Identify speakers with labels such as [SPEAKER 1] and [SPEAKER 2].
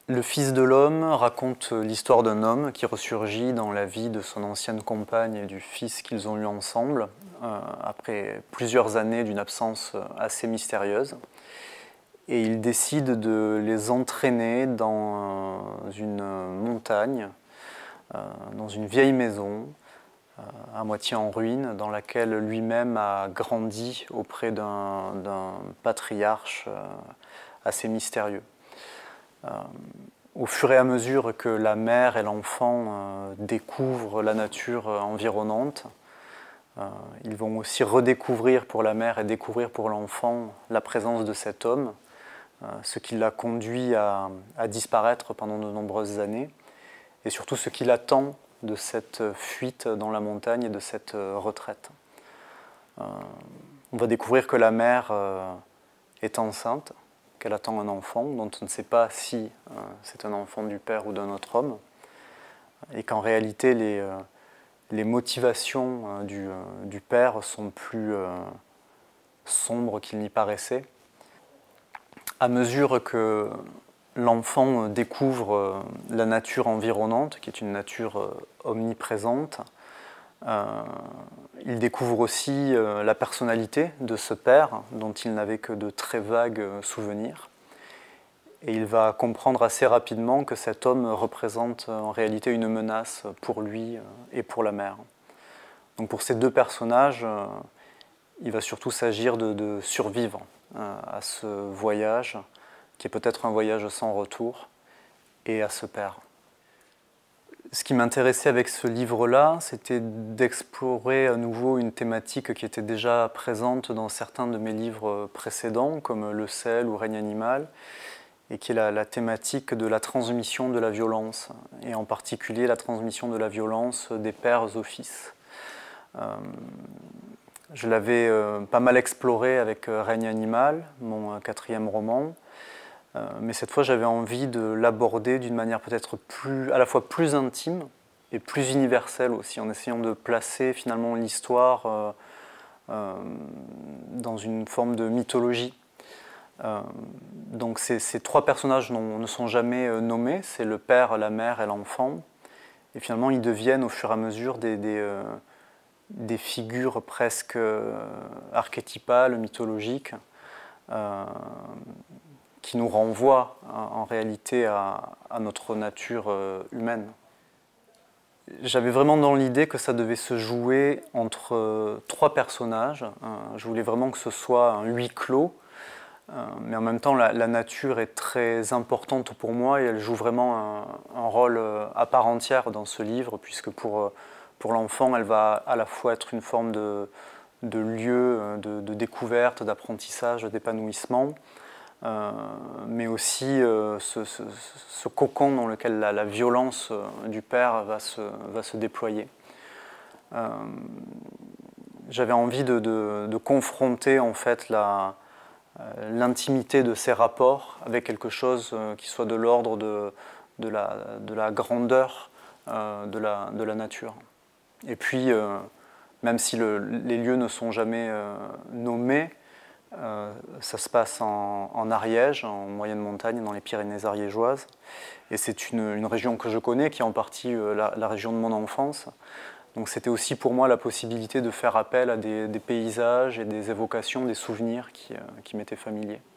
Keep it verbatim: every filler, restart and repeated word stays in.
[SPEAKER 1] Le Fils de l'homme raconte l'histoire d'un homme qui ressurgit dans la vie de son ancienne compagne et du fils qu'ils ont eu ensemble, euh, après plusieurs années d'une absence assez mystérieuse. Et il décide de les entraîner dans une montagne, euh, dans une vieille maison, euh, à moitié en ruine, dans laquelle lui-même a grandi auprès d'un d'un patriarche euh, assez mystérieux. Euh, au fur et à mesure que la mère et l'enfant euh, découvrent la nature environnante, euh, ils vont aussi redécouvrir pour la mère et découvrir pour l'enfant la présence de cet homme, euh, ce qui l'a conduit à, à disparaître pendant de nombreuses années, et surtout ce qui l'attend de cette fuite dans la montagne et de cette retraite. Euh, on va découvrir que la mère euh, est enceinte, qu'elle attend un enfant dont on ne sait pas si euh, c'est un enfant du père ou d'un autre homme, et qu'en réalité les, euh, les motivations euh, du, euh, du père sont plus euh, sombres qu'il n'y paraissait. À mesure que l'enfant découvre euh, la nature environnante, qui est une nature euh, omniprésente, euh, il découvre aussi euh, la personnalité de ce père, dont il n'avait que de très vagues souvenirs. Et il va comprendre assez rapidement que cet homme représente en réalité une menace pour lui et pour la mère. Donc pour ces deux personnages, euh, il va surtout s'agir de, de survivre euh, à ce voyage, qui est peut-être un voyage sans retour, et à ce père. Ce qui m'intéressait avec ce livre-là, c'était d'explorer à nouveau une thématique qui était déjà présente dans certains de mes livres précédents, comme Le sel ou Règne animal, et qui est la, la thématique de la transmission de la violence, et en particulier la transmission de la violence des pères aux fils. Euh, je l'avais euh, pas mal exploré avec Règne animal, mon euh, quatrième roman, euh, mais cette fois j'avais envie de l'aborder d'une manière peut-être plus, à la fois plus intime et plus universelle aussi, en essayant de placer finalement l'histoire euh, euh, dans une forme de mythologie. Euh, donc ces, ces trois personnages ne sont jamais euh, nommés, c'est le père, la mère et l'enfant, et finalement ils deviennent au fur et à mesure des, des, euh, des figures presque euh, archétypales, mythologiques, euh, qui nous renvoient en réalité à, à notre nature euh, humaine. J'avais vraiment dans l'idée que ça devait se jouer entre euh, trois personnages. Euh, je voulais vraiment que ce soit un huis clos, euh, mais en même temps la, la nature est très importante pour moi et elle joue vraiment un, un rôle euh, à part entière dans ce livre, puisque pour, euh, pour l'enfant elle va à la fois être une forme de, de lieu de, de découverte, d'apprentissage, d'épanouissement, Euh, mais aussi euh, ce, ce, ce cocon dans lequel la, la violence euh, du père va se, va se déployer. Euh, J'avais envie de, de, de confronter en fait la, euh, l'intimité de ces rapports avec quelque chose euh, qui soit de l'ordre de, de, la, de la grandeur euh, de, la, de la nature. Et puis, euh, même si le, les lieux ne sont jamais euh, nommés, Euh, ça se passe en, en Ariège, en moyenne montagne, dans les Pyrénées ariégeoises. Et c'est une, une région que je connais, qui est en partie euh, la, la région de mon enfance. Donc c'était aussi pour moi la possibilité de faire appel à des, des paysages et des évocations, des souvenirs qui, euh, qui m'étaient familiers.